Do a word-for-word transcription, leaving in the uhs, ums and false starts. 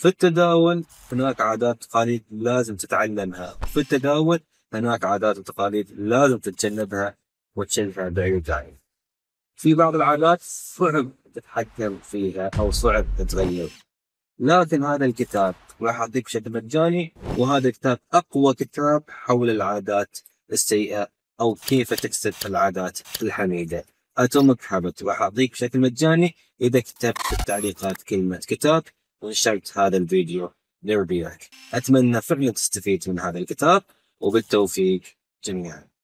في التداول هناك عادات وتقاليد لازم تتعلمها، وفي التداول هناك عادات وتقاليد لازم تتجنبها وتشيلها بعيد عنك. في بعض العادات صعب تتحكم فيها أو صعب تتغير، لكن هذا الكتاب راح أعطيك بشكل مجاني، وهذا الكتاب أقوى كتاب حول العادات السيئة أو كيف تكسب العادات الحميدة. أتوميك هابت راح أعطيك بشكل مجاني إذا كتبت في التعليقات كلمة كتاب ونشرت هذا الفيديو لربيعك. أتمنى فعلا تستفيد من هذا الكتاب، وبالتوفيق جميعا.